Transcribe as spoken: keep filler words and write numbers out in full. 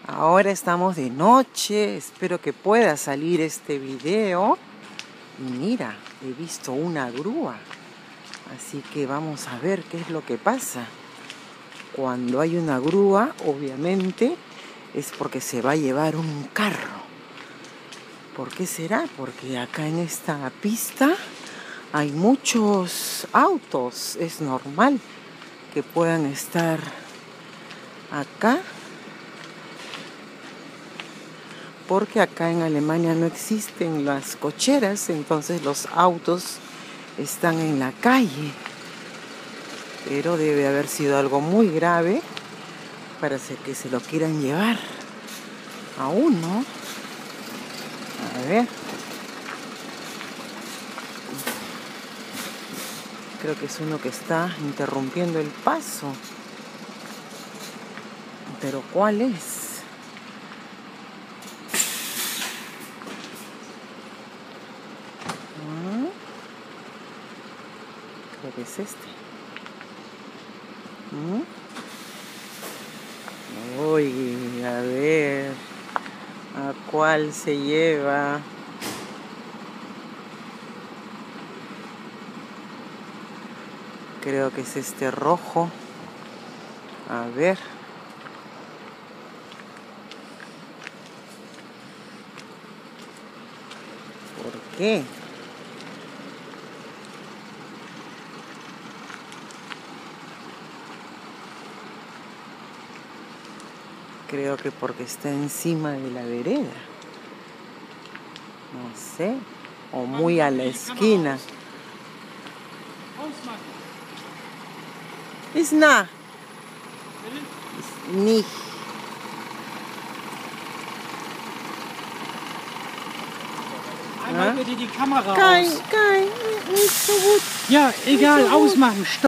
Ahora estamos de noche, espero que pueda salir este video. Y mira, he visto una grúa, así que vamos a ver qué es lo que pasa. Cuando hay una grúa, obviamente, es porque se va a llevar un carro. ¿Por qué será? Porque acá en esta pista hay muchos autos. Es normal que puedan estar acá, porque acá en Alemania no existen las cocheras, entonces los autos están en la calle. Pero debe haber sido algo muy grave para que se lo quieran llevar a uno. A ver. Creo que es uno que está interrumpiendo el paso. ¿Pero cuál es? ¿Ah? Creo que es este. ¿Mm? Uy, a ver. ¿A cuál se lleva? Creo que es este rojo. A ver. ¿Por qué? Creo que porque está encima de la vereda. No sé. O muy a la esquina. Ist nah. Ist nicht. Einmal bitte die Kamera Kein, aus. kein, nicht so gut. Ja, egal, ausmachen. Stopp.